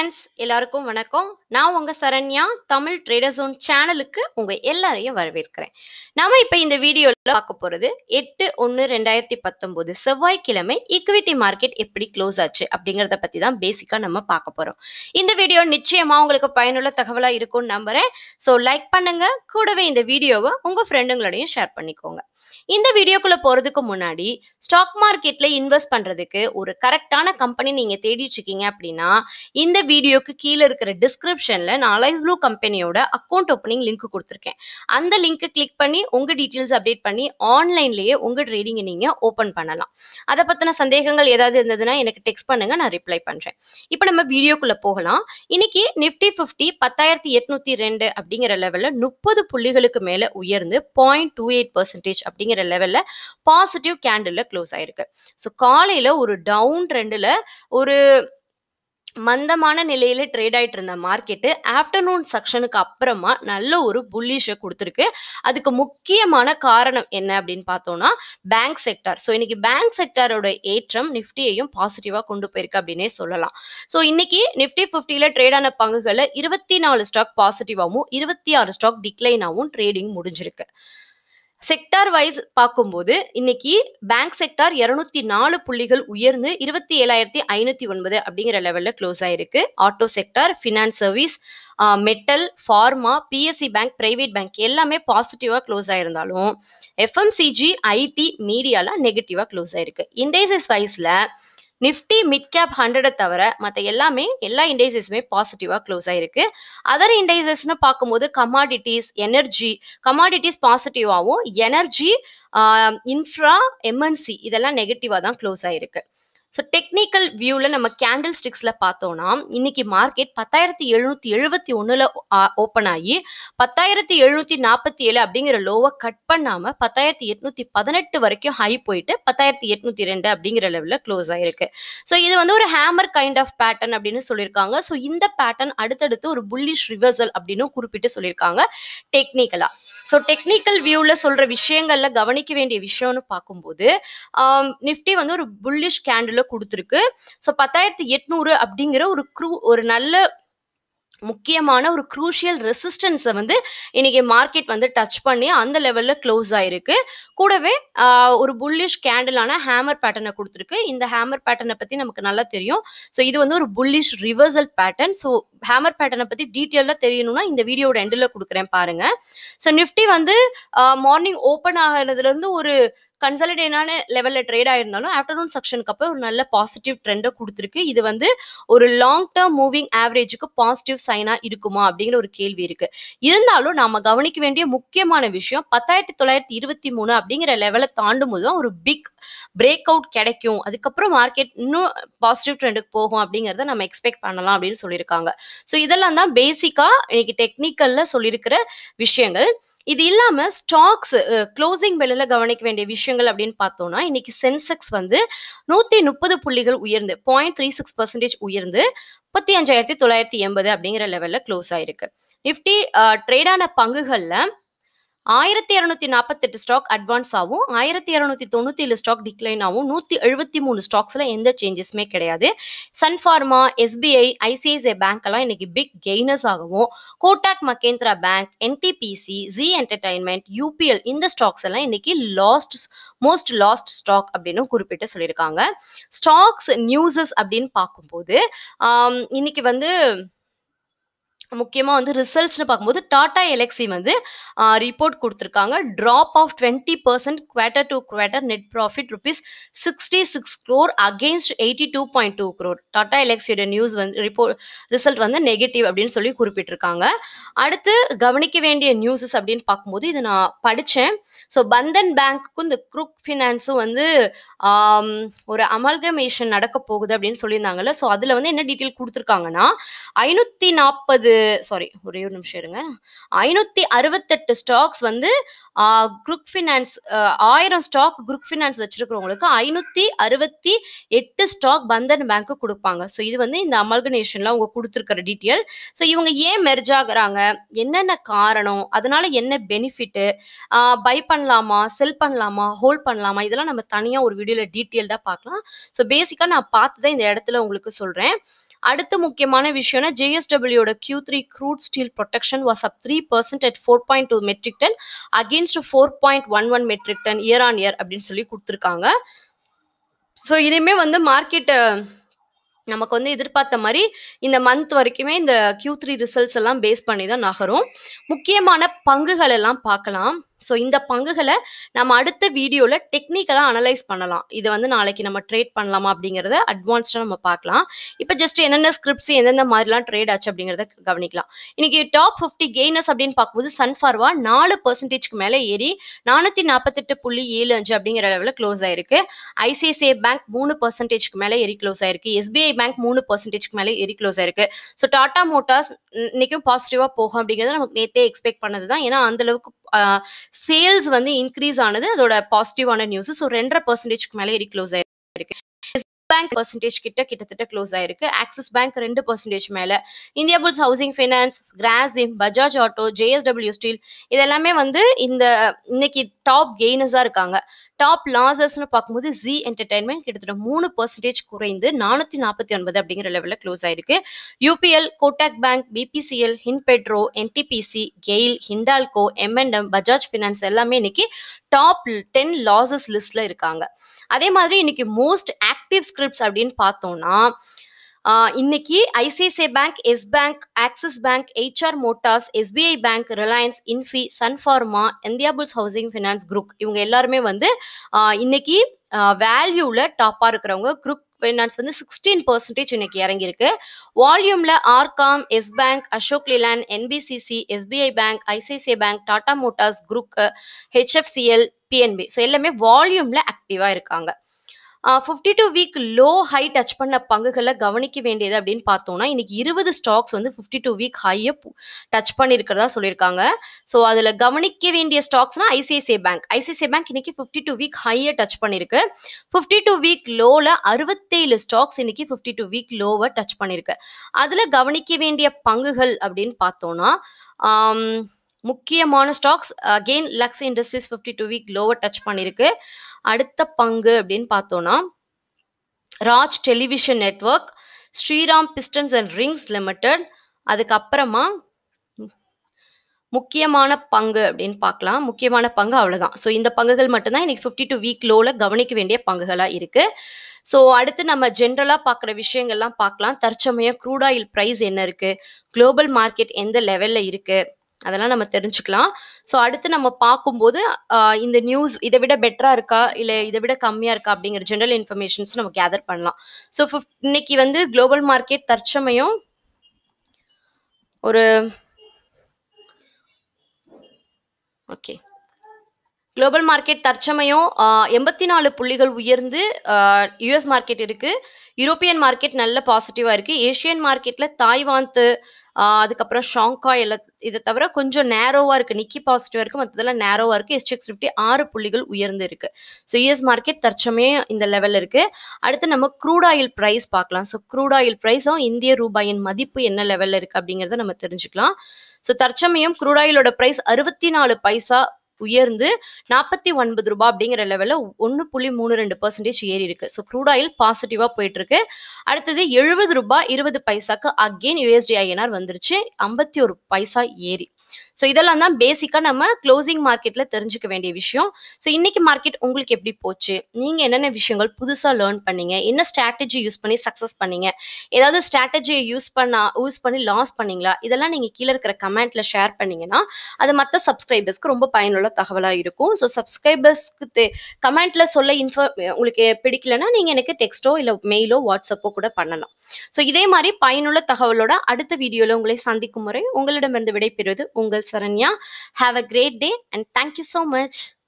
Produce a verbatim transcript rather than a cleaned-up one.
Friends எல்லாருக்கும் வணக்கம். நான் உங்க சரண்யா தமிழ் ட்ரேடர் ஜோன் சேனலுக்கு உங்க எல்லாரையும் வரவேற்கிறேன். நாம இப்ப இந்த வீடியோல பார்க்க போறது எட்டு ஒன்று ரெண்டாயிரத்தி பத்தொன்பது செவ்வாய்க்கிழமை ஈக்விட்டி மார்க்கெட் எப்படி க்ளோஸ் ஆச்சு அப்படிங்கறத பத்தி தான் பேசிக்கா நம்ம பார்க்க போறோம். இந்த வீடியோ நிச்சயமா உங்களுக்கு பயனுள்ள தகவலா இருக்கும்னு நம்புறேன். ஸோ லைக் பண்ணுங்க, கூடவே இந்த வீடியோவை உங்க ஃப்ரெண்டுங்களோடையும் ஷேர் பண்ணிக்கோங்க. இந்த வீடியோக்குள்ள போறதுக்கு முன்னாடி ஸ்டாக் மார்க்கெட்ல இன்வெஸ்ட் பண்றதுக்கு ஒரு கரெக்டான கம்பெனி நீங்க தேடிட்டு இருக்கீங்க அப்படின்னா இந்த வீடியோக்கு கீழே இருக்கிற டிஸ்கிரிப்ஷன்ல நான் அலைஸ் ப்ளூ கம்பெனியோட அக்கௌண்ட் ஓப்பனிங் லிங்க் கொடுத்துருக்கேன். அந்த லிங்க் கிளிக் பண்ணி உங்க டீட்டெயில்ஸ் அப்டேட் பண்ணி ஆன்லைன்லயே உங்க ட்ரேடிங்கை நீங்க ஓபன் பண்ணலாம். அதை பத்தின சந்தேகங்கள் ஏதாவது இருந்ததுன்னா எனக்கு டெக்ஸ்ட் பண்ணுங்க, நான் ரிப்ளை பண்றேன். இப்போ நம்ம வீடியோக்குள்ள போகலாம். இன்னைக்கு நிப்டி பிப்டி பத்தாயிரத்தி எட்நூத்தி ரெண்டு அப்படிங்கிற லெவல்ல முப்பது புள்ளிகளுக்கு மேல உயர்ந்து பாயிண்ட் டூ எயிட் பர்சன்டேஜ் அப்படிங்கிற லெவல்ல பாசிட்டிவ் கேண்டில்ல க்ளோஸ் ஆயிருக்கு. ஸோ காலையில ஒரு டவுன் ட்ரெண்ட்ல ஒரு மந்தமான நிலையில ட்ரேட் ஆயிட்டு இருந்த மார்க்கெட்டு ஆஃப்டர்நூன் செக்ஷனுக்கு அப்புறமா நல்ல ஒரு புல்லிஷை கொடுத்துருக்கு. அதுக்கு முக்கியமான காரணம் என்ன அப்படின்னு பார்த்தோம்னா பேங்க் செக்டார். ஸோ இன்னைக்கு பேங்க் செக்டாரோட ஏற்றம் நிஃப்டியையும் பாசிட்டிவா கொண்டு போயிருக்கு அப்படின்னே சொல்லலாம். ஸோ இன்னைக்கு நிஃப்டி பிப்டியில ட்ரேட் ஆன பங்குகளை இருபத்தி நாலு ஸ்டாக் பாசிட்டிவாகவும் இருபத்தி ஆறு ஸ்டாக் டிக்ளைனாகவும் ட்ரேடிங் முடிஞ்சிருக்கு. செக்டார் வைஸ் பார்க்கும்போது இன்னைக்கு பேங்க் செக்டார் இருநூத்தி நாலு புள்ளிகள் உயர்ந்து இருபத்தி ஏழாயிரத்தி ஐநூத்தி ஒன்பது அப்படிங்கிற லெவல்ல க்ளோஸ் ஆயிருக்கு. Auto sector, finance service, metal, pharma, PSU bank, private bank எல்லாமே பாசிட்டிவா க்ளோஸ் ஆயிருந்தாலும் எஃப்எம்சிஜி, ஐடி, மீடியால நெகட்டிவா க்ளோஸ் ஆயிருக்கு. இண்டெக்ஸஸ் வைஸ்ல நிஃப்டி மிட்கேப் ஹண்ட்ரடை தவிர மற்ற எல்லாமே எல்லா இண்டெக்ஸஸுமே பாசிட்டிவா க்ளோஸ் ஆயிருக்கு. அதர் இண்டெக்ஸஸ்னு பார்க்கும்போது கமாடிட்டிஸ், எனர்ஜி, கமாடிட்டிஸ் பாசிட்டிவாகவும் எனர்ஜி, இன்ஃப்ரா, எம்என்சி இதெல்லாம் நெகட்டிவா தான் க்ளோஸ் ஆயிருக்கு. ஸோ டெக்னிக்கல் வியூவில் நம்ம கேண்டில் ஸ்டிக்ஸில் பார்த்தோம்னா இன்னைக்கு மார்க்கெட் பத்தாயிரத்தி எழுநூத்தி எழுபத்தி ஒன்றில் ஓப்பன் ஆகி பத்தாயிரத்தி எழுநூத்தி நாற்பத்தி ஏழு அப்படிங்கிற லோவை கட் பண்ணாமல் பத்தாயிரத்தி எட்நூத்தி பதினெட்டு வரைக்கும் ஹை போயிட்டு பத்தாயிரத்தி எட்நூத்தி ரெண்டு அப்படிங்கிற லெவலில் க்ளோஸ் ஆயிருக்கு. ஸோ இது வந்து ஒரு ஹேமர் கைண்ட் ஆஃப் பேட்டர்ன் அப்படின்னு சொல்லியிருக்காங்க. ஸோ இந்த பேட்டர்ன் அடுத்தடுத்து ஒரு புல்லிஷ் ரிவர்சல் அப்படின்னு குறிப்பிட்டு சொல்லியிருக்காங்க டெக்னிக்கலா. ஸோ டெக்னிக்கல் வியூவில் சொல்ற விஷயங்கள்ல கவனிக்க வேண்டிய விஷயம்னு பார்க்கும்போது நிஃப்டி வந்து ஒரு புல்லிஷ் கேண்டில் கொடுத்துருக்கு. ஸோ பத்தாயிரத்தி எட்நூறு அப்படிங்கிற ஒரு க்ரூ ஒரு நல்ல முக்கியமான ஒரு குரூஷியல் ரெசிஸ்டன்ஸை வந்து இன்னைக்கு மார்க்கெட் வந்து டச் பண்ணி அந்த லெவல்ல க்ளோஸ் ஆயிருக்கு. கூடவே ஒரு புல்லிஷ் கேண்டிலான ஹேமர் பேட்டர்னை கொடுத்துருக்கு. இந்த ஹேமர் பேட்டர்னை பத்தி நமக்கு நல்லா தெரியும். ஸோ இது வந்து ஒரு bullish reversal pattern. So hammer பேட்டர்னை பத்தி டீட்டெயிலாக தெரியணும்னா இந்த வீடியோட எண்டில் கொடுக்குறேன் பாருங்க. ஸோ நிஃப்டி வந்து மார்னிங் ஓப்பன் ஆகிறதுல இருந்து ஒரு கன்சாலிடேட்டான லெவல்ல ட்ரேட் ஆயிருந்தாலும் ஆஃப்டர்நூன் செக்ஷனுக்கு அப்போ ஒரு நல்ல பாசிட்டிவ் ட்ரெண்டை கொடுத்துருக்கு. இது வந்து ஒரு லாங் டேர்ம் மூவிங் ஆவரேஜுக்கு பாசிட்டிவ் சைனா இருக்குமா அப்படிங்கிற ஒரு கேள்வி இருக்கு. இருந்தாலும் நாம கவனிக்க வேண்டிய முக்கியமான விஷயம் பத்தாயிரத்தி தொள்ளாயிரத்தி இருபத்தி மூணு அப்படிங்கிற லெவலை தாண்டும் போது தான் ஒரு பிக் பிரேக் அவுட் கிடைக்கும். அதுக்கப்புறம் மார்க்கெட் இன்னும் பாசிட்டிவ் ட்ரெண்டுக்கு போகும் அப்படிங்கிறத நம்ம எக்ஸ்பெக்ட் பண்ணலாம் அப்படின்னு சொல்லியிருக்காங்க. ஸோ இதெல்லாம் தான் பேசிக்கா இன்னைக்கு டெக்னிக்கல்ல சொல்லியிருக்கிற விஷயங்கள். இது இல்லாம ஸ்டாக்ஸ் க்ளோசிங் பெல்ல கவனிக்க வேண்டிய விஷயங்கள் அப்படின்னு பார்த்தோம்னா இன்னைக்கு சென்செக்ஸ் வந்து நூத்தி முப்பது புள்ளிகள் உயர்ந்து பாயிண்ட் த்ரீ சிக்ஸ் பர்சன்டேஜ் உயர்ந்து முப்பத்தி அஞ்சாயிரத்தி தொள்ளாயிரத்தி எண்பது அப்படிங்கிற லெவல்ல க்ளோஸ் ஆயிருக்கு. நிஃப்டி ட்ரேடான பங்குகள்ல ஆயிரத்தி இருநூத்தி நாற்பத்தி எட்டு ஸ்டாக் அட்வான்ஸ் ஆகும், ஆயிரத்தி இருநூத்தி தொண்ணூத்தி ஏழு ஸ்டாக் டிக்ளைன் ஆகும், நூத்தி எழுபத்தி மூணு ஸ்டாக்ஸ்ல எந்த சேஞ்சஸுமே கிடையாது. Sun Pharma, SBI, ICICI bank எல்லாம் இன்னைக்கு பிக் கெய்னர்ஸ் ஆகவும், Kotak Mahindra bank, NTPC, Zee entertainment, UPL இந்த ஸ்டாக்ஸ் எல்லாம் இன்னைக்கு லாஸ்ட் மோஸ்ட் லாஸ்ட் ஸ்டாக் அப்படின்னு குறிப்பிட்டு சொல்லியிருக்காங்க. ஸ்டாக்ஸ் நியூஸஸ் அப்படின்னு பார்க்கும்போது இன்னைக்கு வந்து முக்கியமாக வந்து ரிசல்ட்ஸ்னு பார்க்கும்போது டாடா எலக்ஸி வந்து ரிப்போர்ட் கொடுத்துருக்காங்க. Drop of twenty percent quarter to quarter net profit rupees sixty six crore against eighty two point two crore. Tata எலக்ஸியோட நியூஸ் வந்து ரிப்போர்ட் ரிசல்ட் வந்து நெகட்டிவ் அப்படின்னு சொல்லி குறிப்பிட்டிருக்காங்க. அடுத்து கவனிக்க வேண்டிய நியூஸஸ் அப்படின்னு பார்க்கும்போது இது நான் படித்தேன். ஸோ பந்தன் பேங்க்குக்கும் இந்த குரூக் ஃபினான்ஸும் வந்து ஒரு அமல்கமேஷன் நடக்க போகுது அப்படின்னு சொல்லியிருந்தாங்கல்ல. ஸோ அதில் வந்து என்ன டீட்டெயில் கொடுத்துருக்காங்கன்னா ஐநூற்றி நாற்பது சாரி ஒரே ஒரு நிமிஷம் இருங்க ஐநூத்தி அறுபத்தெட்டு ஸ்டாக்ஸ் வந்து குரூக் ஃபினான்ஸ் ஆயிரம் ஸ்டாக் குரூக் ஃபினான்ஸ் வச்சிருக்கிறவங்களுக்கு ஐநூத்தி அறுபத்தி எட்டு ஸ்டாக் பந்தன் பேங்க் கொடுப்பாங்க. ஸோ இது வந்து இந்த அமல்கனேஷன்ல அவங்க கொடுத்துருக்கிற டீட்டெயில். ஸோ இவங்க ஏன் மெர்ஜ் ஆகுறாங்க, என்னென்ன காரணம், அதனால என்ன பெனிஃபிட், பை பண்ணலாமா, செல் பண்ணலாமா, ஹோல்ட் பண்ணலாமா, இதெல்லாம் நம்ம தனியா ஒரு வீடியோல டீட்டெயில்டா பார்க்கலாம். ஸோ பேசிக்கா நான் பார்த்துதான் இந்த இடத்துல உங்களுக்கு சொல்றேன். அடுத்த முக்கியமான விஷயம்னா J S W ஓட Q three crude steel protection was up three percent at four point two metric ton against four point one one metric ton year on year அப்படின்னு சொல்லி கொடுத்துருக்காங்க. ஸோ இனிமே வந்து மார்க்கெட் நமக்கு வந்து எதிர்பார்த்த மாதிரி இந்த மந்த் வரைக்குமே இந்த Q three ரிசல்ட்ஸ் எல்லாம் பேஸ் பண்ணி தான் நகரும். முக்கியமான பங்குகள் எல்லாம் பார்க்கலாம். ஸோ இந்த பங்குகளை நம்ம அடுத்த வீடியோவில் டெக்னிக்கலாக அனலைஸ் பண்ணலாம். இதை வந்து நாளைக்கு நம்ம ட்ரேட் பண்ணலாமா அப்படிங்கிறத அட்வான்ஸ்டாக நம்ம பார்க்கலாம். இப்போ ஜஸ்ட் என்னென்ன ஸ்கிரிப்ட்ஸ் எந்தெந்த மாதிரிலாம் ட்ரேட் ஆச்சு அப்படிங்கிறத கவனிக்கலாம். இன்னைக்கு டாப் ஃபிஃப்டி கெய்னர்ஸ் அப்படின்னு பார்க்கும்போது சன் ஃபார்மா நாலு பர்சன்டேஜ்க்கு மேலே ஏறி நானூற்றி நாற்பத்தெட்டு புள்ளி ஏழு அஞ்சு அப்படிங்கிற லெவலில் க்ளோஸ் ஆயிருக்கு. ஐசிஐசிஐ பேங்க் மூணு பர்சன்டேஜ்க்கு மேலே ஏறி க்ளோஸ் ஆயிருக்கு. எஸ்பிஐ பேங்க் மூணு பர்சன்டேஜ்க்கு மேலே ஏறி க்ளோஸ் ஆயிருக்கு. ஸோ டாடா மோட்டார்ஸ் இன்னைக்கும் பாசிட்டிவாக போகும் அப்படிங்கிறத நமக்கு நேற்றே எக்ஸ்பெக்ட் பண்ணது தான். ஏன்னா அந்த அளவுக்கு சேல்ஸ் வந்து இன்க்ரீஸ் ஆனது அதோட பாசிட்டிவான நியூஸ். ஸோ ரெண்டரை பர்சன்டேஜ்க்கு மேலே ஏறி க்ளோஸ் ஆயிருக்கு. பேங்க் பர்சன்டேஜ் கிட்ட கிட்டத்தட்ட க்ளோஸ் ஆயிருக்கு. ஆக்சிஸ் பேங்க் ரெண்டு பர்சன்டேஜ் மேல, India Bulls housing finance, Grasim, Bajaj auto, J S W steel இதெல்லாமே வந்து இந்த இன்னைக்கு டாப் கெய்னர்ஸா இருக்காங்க. டாப் லாசஸ்னு பார்க்கும்போது Zee Entertainment கிட்டத்தட்ட மூணு பர்சன்டேஜ் குறைந்து நானூத்தி நாற்பத்தி ஒன்பது அப்படிங்கிற லெவலில் க்ளோஸ் ஆயிருக்கு. U P L, Kotak bank, B P C L, Hinpetro, N T P C, GAIL, Hindalco, M and M, Bajaj finance எல்லாமே இன்னைக்கு டாப் டென் லாசஸ் லிஸ்ட்ல இருக்காங்க. அதே மாதிரி இன்னைக்கு மோஸ்ட் ஆக்டிவ் ஸ்கிரிப்ட்ஸ் அப்படின்னு பார்த்தோம்னா இன்னைக்கு ICICI bank, Yes bank, Axis bank, HR motors, SBI bank, Reliance, Infy, Sun Pharma, India Bulls housing finance group இவங்க எல்லாருமே வந்து இன்னைக்கு வேல்யூல டாப்பா இருக்கிறவங்க. குரூப் ஃபைனான்ஸ் வந்து சிக்ஸ்டீன் பர்சன்டேஜ் இன்னைக்கு இறங்கியிருக்கு. வால்யூம்ல RCom, Yes bank, Ashok Leyland, NBCC, SBI bank, ICICI bank, Tata motors group, HFCL, PNB so எல்லாமே வால்யூம்ல ஆக்டிவா இருக்காங்க. Fifty two week low high touch பண்ண பங்குகளை கவனிக்க வேண்டியது அப்படின்னு பார்த்தோம்னா இன்னைக்கு இருபது ஸ்டாக்ஸ் வந்து ஃபிஃப்டி டூ வீக் ஹையை டச் பண்ணியிருக்கிறதா சொல்லியிருக்காங்க. ஸோ அதில் கவனிக்க வேண்டிய ஸ்டாக்ஸ்னா ஐசிஐசிஐ பேங்க் ஐசிஐசிஐ பேங்க் இன்னைக்கு ஃபிஃப்டி டூ வீக் ஹையை டச் பண்ணியிருக்கு. ஃபிஃப்டி டூ வீக் லோவில் அறுபத்தேழு ஸ்டாக்ஸ் இன்னைக்கு ஃபிஃப்டி டூ வீக் லோவை டச் பண்ணியிருக்கு. அதில் கவனிக்க வேண்டிய பங்குகள் அப்படின்னு பார்த்தோம்னா முக்கியமான stocks again Lux industries fifty two week லோவை டச் பண்ணியிருக்கு. அடுத்த பங்கு அப்படின்னு பார்த்தோம்னா Raj television network, Shriram pistons and rings limited. அதுக்கப்புறமா முக்கியமான பங்கு அப்படின்னு பார்க்கலாம். முக்கியமான பங்கு அவ்வளோதான். ஸோ இந்த பங்குகள் மட்டும்தான் இன்னைக்கு ஃபிஃப்டி டூ வீக் லோவில் கவனிக்க வேண்டிய பங்குகளாக இருக்கு. ஸோ அடுத்து நம்ம ஜென்ரலாக பார்க்குற விஷயங்கள்லாம் பார்க்கலாம். தற்சமயம் க்ரூட் ஆயில் ப்ரைஸ் என்ன இருக்கு, குளோபல் மார்க்கெட் எந்த லெவலில் இருக்கு அதெல்லாம் நம்ம தெரிஞ்சுக்கலாம். ஸோ அடுத்து நம்ம பார்க்கும்போது இந்த நியூஸ் இதை விட பெட்டரா இருக்கா இல்லை இதை விட கம்மியா இருக்கா அப்படிங்கிற ஜென்ரல் இன்ஃபர்மேஷன்ஸ் நம்ம கேதர் பண்ணலாம். ஸோ இன்னைக்கு வந்து குளோபல் மார்க்கெட் தற்சமயம் ஒரு ஓகே குளோபல் மார்க்கெட் தற்சமயம் எண்பத்தி நாலு புள்ளிகள் உயர்ந்து யூஎஸ் மார்க்கெட் இருக்கு. யூரோப்பியன் மார்க்கெட் நல்ல பாசிட்டிவா இருக்கு. ஏஷியன் மார்க்கெட்ல தாய்வாந்து அதுக்கப்புறம் ஷாங்காய் எல்லாம் இதை தவிர கொஞ்சம் நேரோவா இருக்கு. நிக்கி பாசிட்டிவா இருக்கு, மற்றதெல்லாம் நேரோவா இருக்கு. எஸ்டெக்ஸ் ஃபிஃப்டி ஆறு புள்ளிகள் உயர்ந்து இருக்கு. ஸோ யூஎஸ் மார்க்கெட் தற்சமயம் இந்த லெவல்ல இருக்கு. அடுத்து நம்ம க்ரூட் ஆயில் பிரைஸ் பார்க்கலாம். ஸோ க்ரூட் ஆயில் பிரைஸும் இந்திய ரூபாயின் மதிப்பு என்ன லெவல்ல இருக்கு அப்படிங்கிறத நம்ம தெரிஞ்சுக்கலாம். ஸோ தற்சமயம் க்ரூட் ஆயிலோட பிரைஸ் அறுபத்தி நாலு பைசா உயர்ந்து நாற்பத்தி ஒன்பது ரூபாய் அப்படிங்கிற லெவலில் ஒன்று புள்ளி மூணு ரெண்டு பர்சன்டேஜ் ஏறி இருக்கு. ஸோ க்ரூட் ஆயில் பாசிட்டிவா போயிட்டு இருக்கு. அடுத்தது எழுபது ரூபாய் இருபது பைசாக்கு அகெயின் யூஎஸ்டி ஐஎன்ஆர் வந்துருச்சு, ஐம்பத்தி ஒரு பைசா ஏறி. ஸோ இதெல்லாம் தான் பேசிக்கா நம்ம க்ளோசிங் மார்க்கெட்ல தெரிஞ்சுக்க வேண்டிய விஷயம். ஸோ இன்னைக்கு மார்க்கெட் உங்களுக்கு எப்படி போச்சு, நீங்க என்னென்ன விஷயங்கள் புதுசா லேர்ன் பண்ணீங்க, என்ன ஸ்ட்ராட்டஜி யூஸ் பண்ணி சக்சஸ் பண்ணீங்க, ஏதாவது ஸ்ட்ராட்டஜியை யூஸ் பண்ண யூஸ் பண்ணி லாஸ் பண்ணீங்களா, இதெல்லாம் நீங்க கீழே இருக்கிற கமெண்ட்ல ஷேர் பண்ணீங்கன்னா அது மற்ற சப்ஸ்கிரைபர்ஸ்க்கு ரொம்ப பயனுள்ள தகவலாக இருக்கும். ஸோ சப்ஸ்கிரைபர்ஸ்க்கு கமெண்ட்ல சொல்ல இன்ஃபோ உங்களுக்கு பிடிக்கலன்னா நீங்க எனக்கு டெக்ஸ்டோ இல்லை மெயிலோ வாட்ஸ்அப்போ கூட பண்ணலாம். ஸோ இதே மாதிரி பயனுள்ள தகவலோட அடுத்த வீடியோல உங்களை சந்திக்கும் முறை உங்களிடமிருந்து விடைபெறுவது உங்கள் Saranya. Have a great day and thank you so much.